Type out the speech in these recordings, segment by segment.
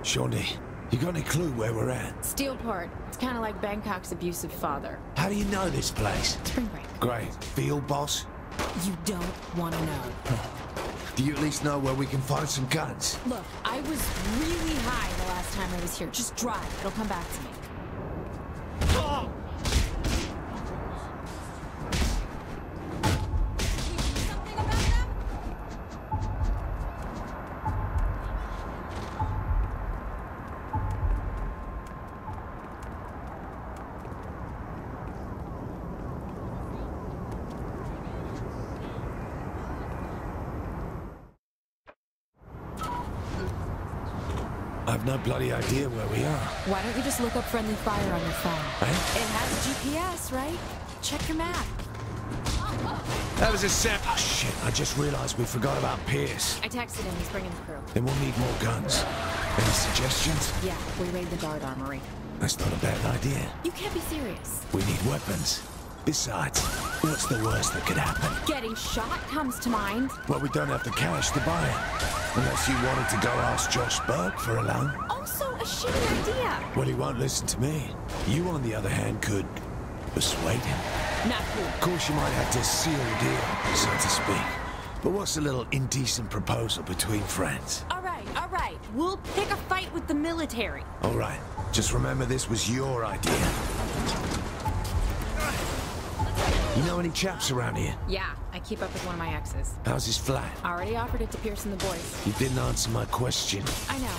Shawnee, you got any clue where we're at? Steelport. It's kind of like Bangkok's abusive father. How do you know this place? Spring break. Great. Field boss? You don't want to know. Do you at least know where we can find some guns? Look, I was really high the last time I was here. Just drive. It'll come back to me. Oh! I've no bloody idea where we are. Why don't you just look up friendly fire on your phone? Eh? It has GPS, right? Check your map. That was a set. Oh, shit. I just realized we forgot about Pierce. I texted him. He's bringing the crew. Then we'll need more guns. Any suggestions? Yeah, we raid the guard armory. That's not a bad idea. You can't be serious. We need weapons. Besides, what's the worst that could happen? Getting shot comes to mind. Well, we don't have the cash to buy it. Unless you wanted to go ask Josh Burke for a loan. Also a shitty idea. Well, he won't listen to me. You, on the other hand, could persuade him. Not cool. Of course, you might have to seal the deal, so to speak. But what's a little indecent proposal between friends? All right. We'll pick a fight with the military. All right. Just remember this was your idea. You know any chaps around here? Yeah, I keep up with one of my exes. How's his flat? Already offered it to Pierce and the boys. You didn't answer my question. I know.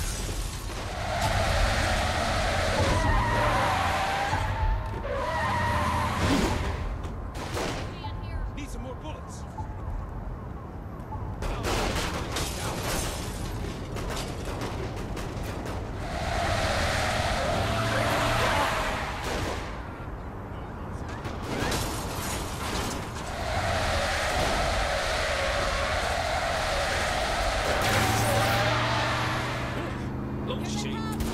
Need some more bullets. Oh, shit.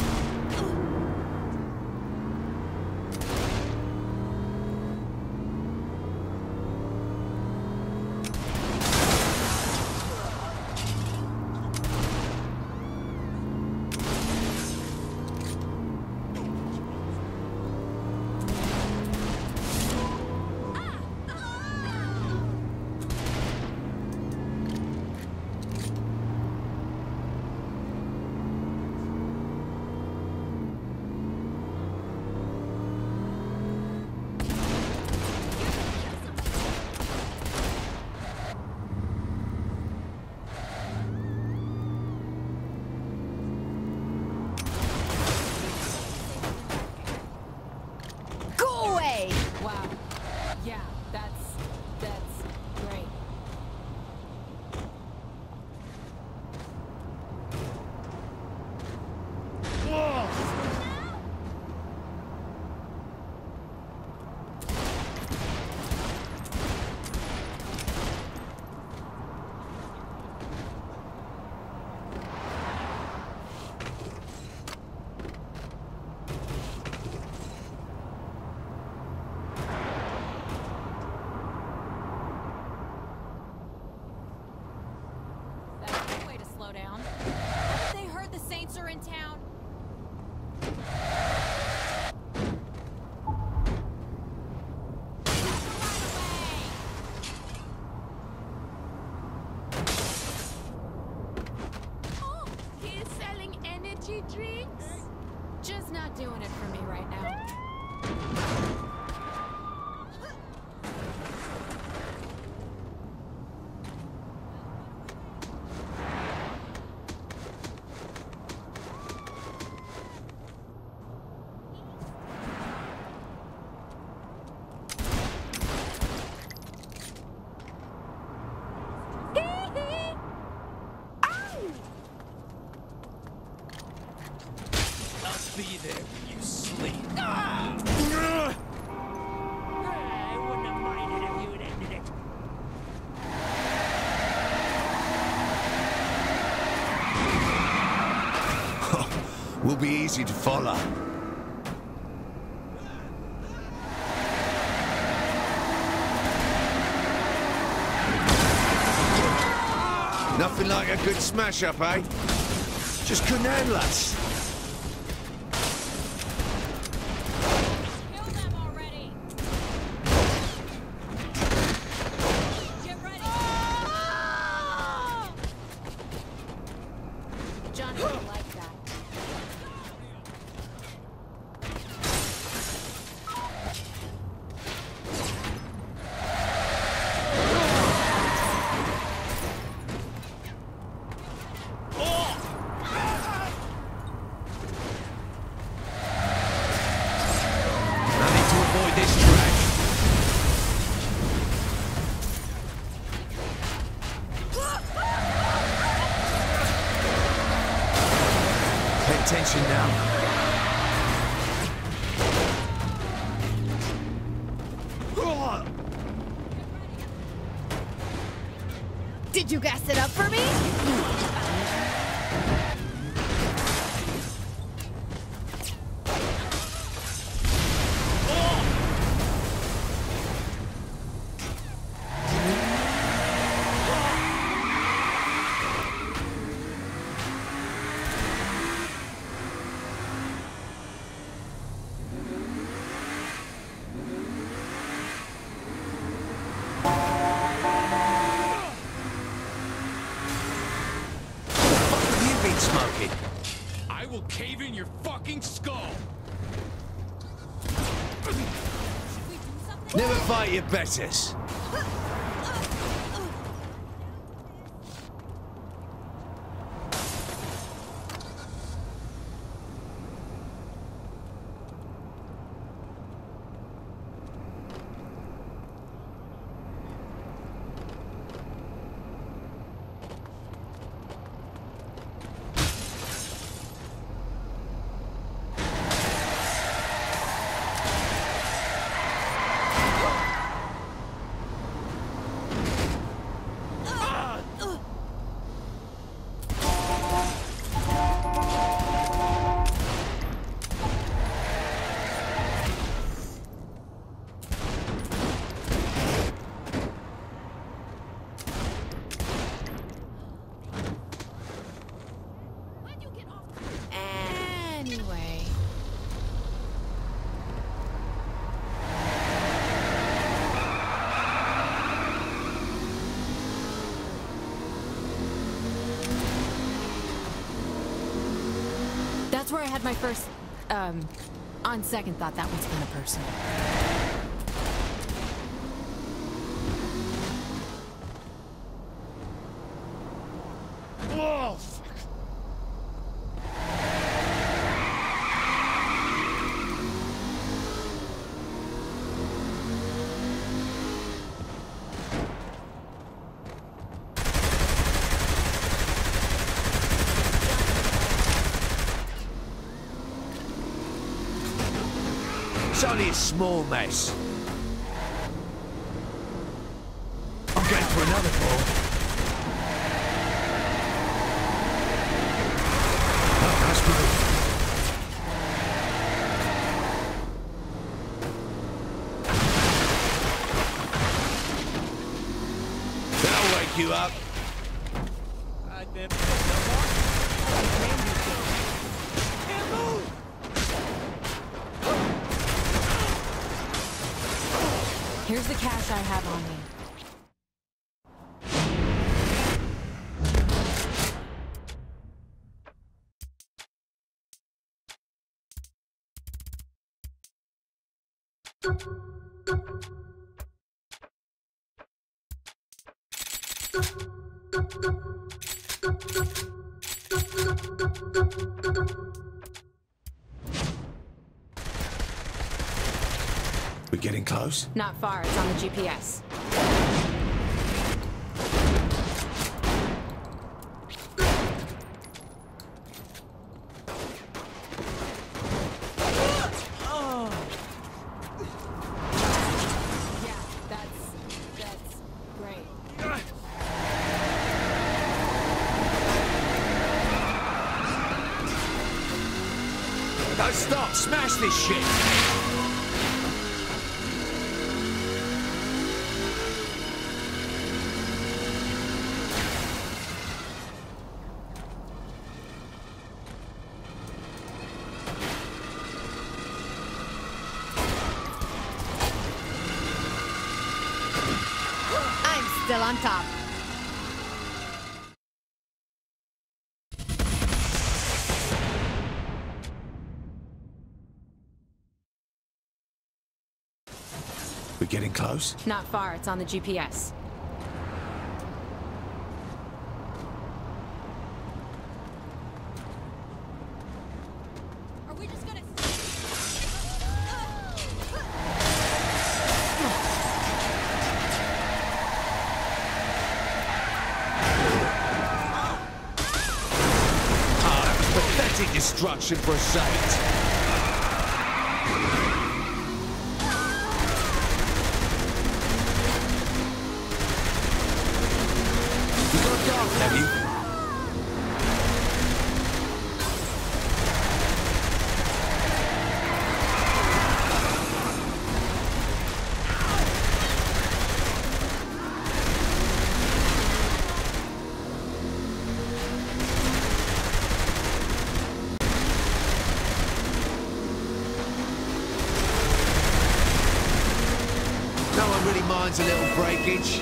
Wow. Yeah, that's great. That's a good way to slow down. They heard the Saints are in town. Oh, he's selling energy drinks? Just not doing it for me right now. I'll be there when you sleep. I wouldn't have minded if you had ended it. Will be easy to follow. Nothing like a good smash-up, eh? Just couldn't handle us. attention now. Did you gas it up for me? Smoking. I will cave in your fucking skull. Never fight your betters. Anyway. That's where I had my first, on second thought, that one's kind of personal. Whoa! It's only a small mess. I'm going for another ball. Oh, that's good. That'll wake you up. I didn't put the mark. Can't move. Here's the cash I have on me. We're getting close? Not far, it's on the GPS. Yeah, that's great. Don't stop! Smash this shit! Still on top. We're getting close? Not far, it's on the GPS. Are we just gonna... Kinetic destruction for a saint. You got a dog, have you? No one really minds a little breakage.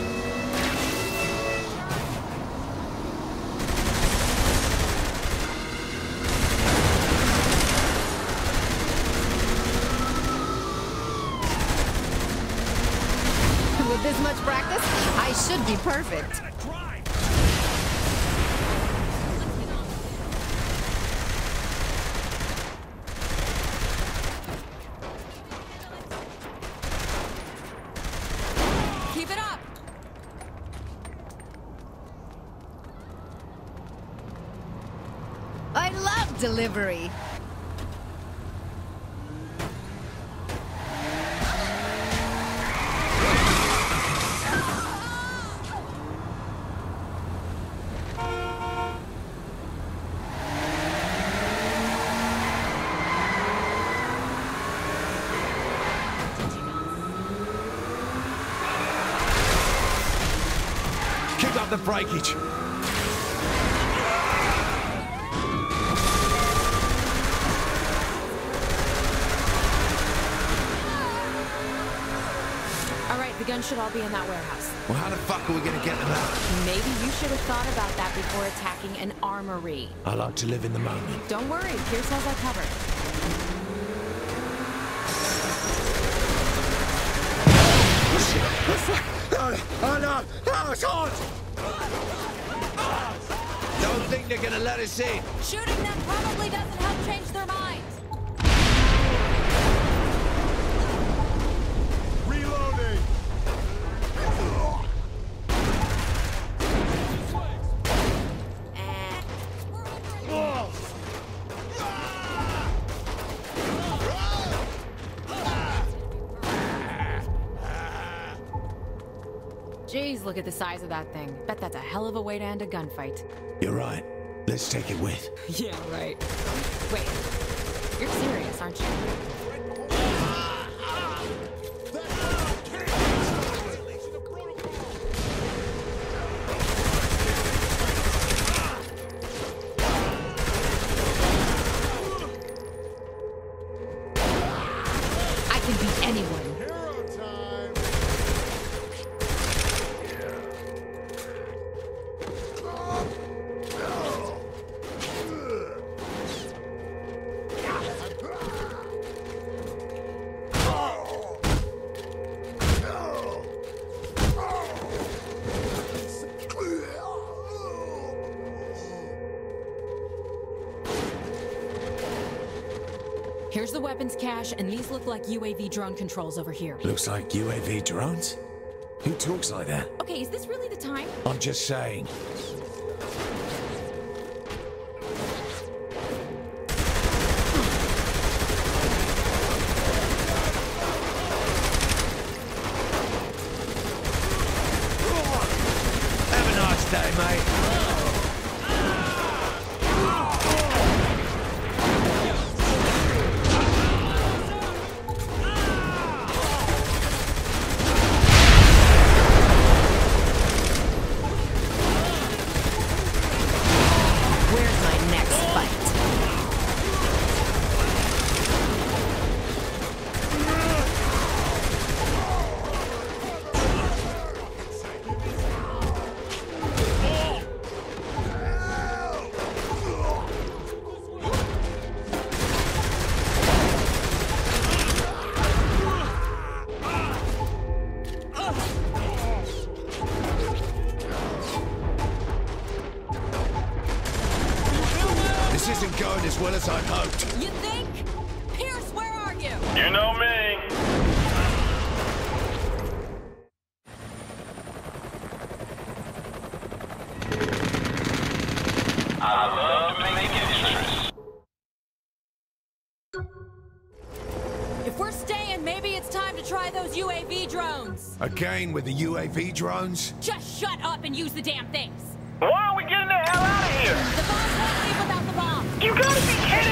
With this much practice, I should be perfect. Keep it up! I love delivery. Keep up the breakage. Alright, the guns should all be in that warehouse. Well, how the fuck are we gonna get them out? Maybe you should have thought about that before attacking an armory. I like to live in the moment. Don't worry, Pierce has that covered. Oh no! Oh, it's hot! Don't think they're gonna let us in. Shooting them probably doesn't help change their minds. Reloading! Jeez, look at the size of that thing. Bet that's a hell of a way to end a gunfight. You're right. Let's take it with. Yeah, right. Wait, you're serious, aren't you? I can beat anyone. Hero time! Here's the weapons cache, and these look like UAV drone controls over here. Looks like UAV drones. Who talks like that? Okay, is this really the time? I'm just saying. Have a nice day, mate. Where's my next fight? This isn't going as well as I'd hoped. You think? Pierce, where are you? You know me. I love to make interest. If we're staying, maybe it's time to try those UAV drones. Again with the UAV drones? Just shut up and use the damn things. Why are we getting the hell out of here? The bombs won't leave without the bomb. You gotta be kidding